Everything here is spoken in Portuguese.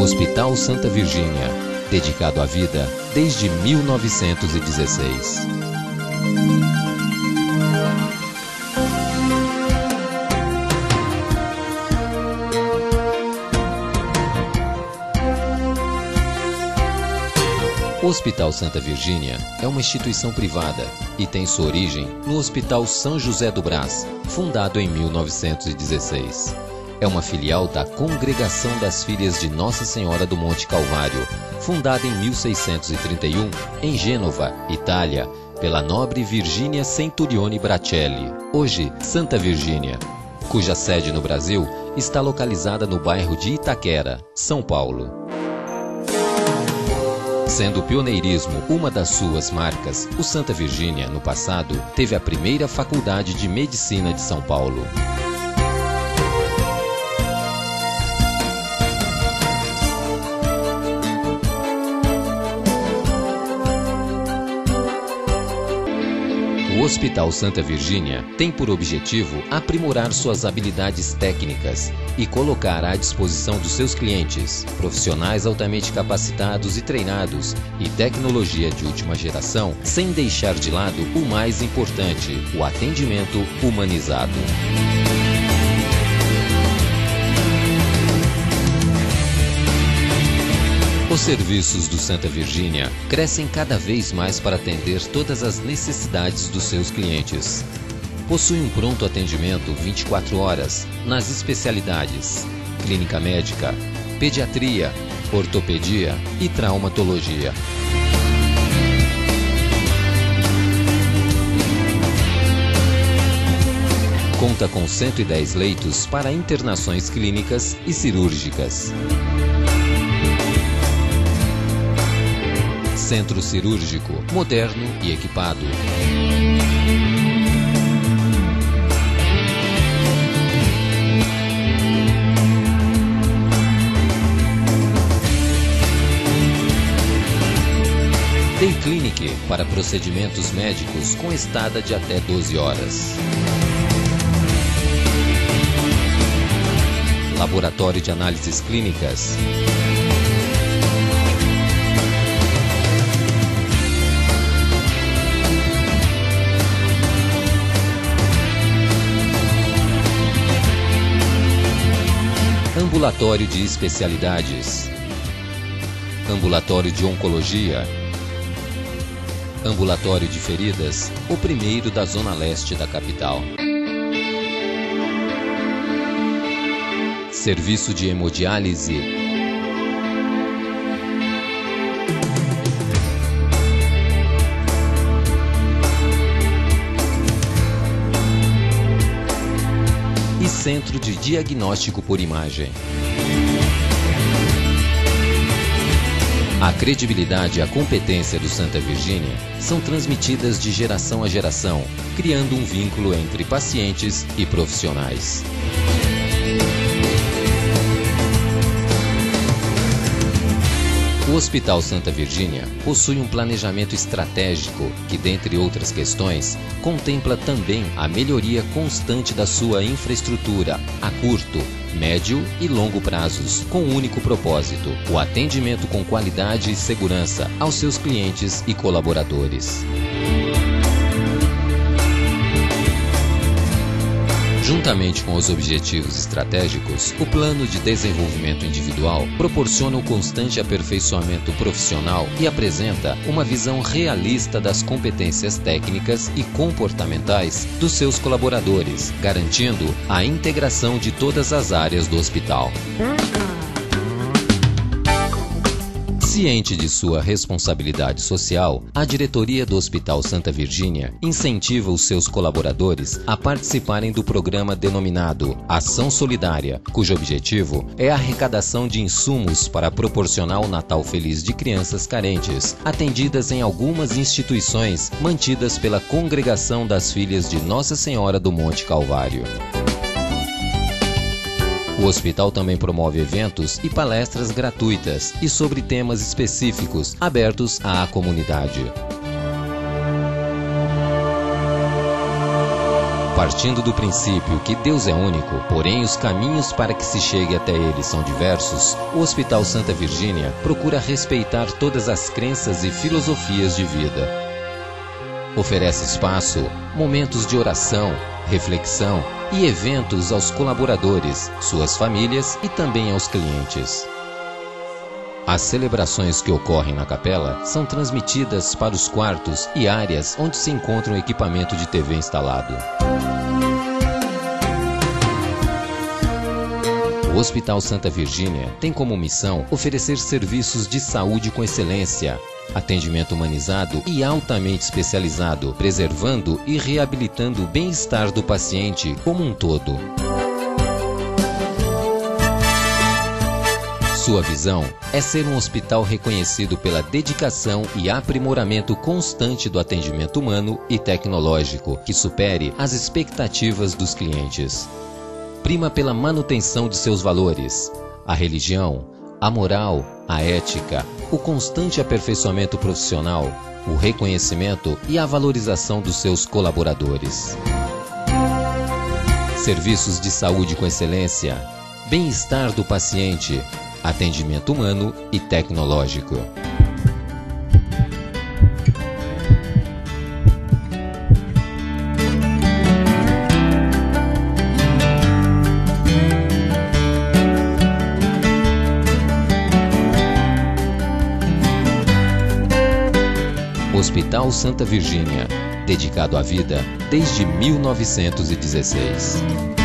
Hospital Santa Virgínia, dedicado à vida desde 1916. O Hospital Santa Virgínia é uma instituição privada e tem sua origem no Hospital São José do Brás, fundado em 1916. É uma filial da Congregação das Filhas de Nossa Senhora do Monte Calvário, fundada em 1631 em Gênova, Itália, pela nobre Virgínia Centurione Bracelli, hoje Santa Virgínia, cuja sede no Brasil está localizada no bairro de Itaquera, São Paulo. Sendo o pioneirismo uma das suas marcas, o Santa Virgínia, no passado, teve a primeira faculdade de medicina de São Paulo. O Hospital Santa Virgínia tem por objetivo aprimorar suas habilidades técnicas e colocar à disposição dos seus clientes profissionais altamente capacitados e treinados e tecnologia de última geração, sem deixar de lado o mais importante, o atendimento humanizado. Os serviços do Santa Virgínia crescem cada vez mais para atender todas as necessidades dos seus clientes. Possui um pronto atendimento 24 horas nas especialidades clínica médica, pediatria, ortopedia e traumatologia. Conta com 110 leitos para internações clínicas e cirúrgicas. Centro cirúrgico, moderno e equipado. Day Clinic para procedimentos médicos com estada de até 12 horas. Laboratório de análises clínicas. Ambulatório de especialidades, ambulatório de oncologia, ambulatório de feridas, o primeiro da zona leste da capital. Serviço de hemodiálise, Centro de Diagnóstico por Imagem. A credibilidade e a competência do Santa Virgínia são transmitidas de geração a geração, criando um vínculo entre pacientes e profissionais. O Hospital Santa Virgínia possui um planejamento estratégico que, dentre outras questões, contempla também a melhoria constante da sua infraestrutura a curto, médio e longo prazos, com um único propósito: o atendimento com qualidade e segurança aos seus clientes e colaboradores. Juntamente com os objetivos estratégicos, o plano de desenvolvimento individual proporciona o constante aperfeiçoamento profissional e apresenta uma visão realista das competências técnicas e comportamentais dos seus colaboradores, garantindo a integração de todas as áreas do hospital. Ciente de sua responsabilidade social, a diretoria do Hospital Santa Virgínia incentiva os seus colaboradores a participarem do programa denominado Ação Solidária, cujo objetivo é a arrecadação de insumos para proporcionar o Natal Feliz de crianças carentes, atendidas em algumas instituições mantidas pela Congregação das Filhas de Nossa Senhora do Monte Calvário. O hospital também promove eventos e palestras gratuitas e sobre temas específicos abertos à comunidade. Partindo do princípio que Deus é único, porém os caminhos para que se chegue até Ele são diversos, o Hospital Santa Virgínia procura respeitar todas as crenças e filosofias de vida. Oferece espaço, momentos de oração, reflexão e eventos aos colaboradores, suas famílias e também aos clientes. As celebrações que ocorrem na capela são transmitidas para os quartos e áreas onde se encontra o equipamento de TV instalado. O Hospital Santa Virgínia tem como missão oferecer serviços de saúde com excelência, atendimento humanizado e altamente especializado, preservando e reabilitando o bem-estar do paciente como um todo. Sua visão é ser um hospital reconhecido pela dedicação e aprimoramento constante do atendimento humano e tecnológico, que supere as expectativas dos clientes. Prima pela manutenção de seus valores, a religião, a moral, a ética, o constante aperfeiçoamento profissional, o reconhecimento e a valorização dos seus colaboradores. Serviços de saúde com excelência, bem-estar do paciente, atendimento humano e tecnológico. Hospital Santa Virgínia, dedicado à vida desde 1916.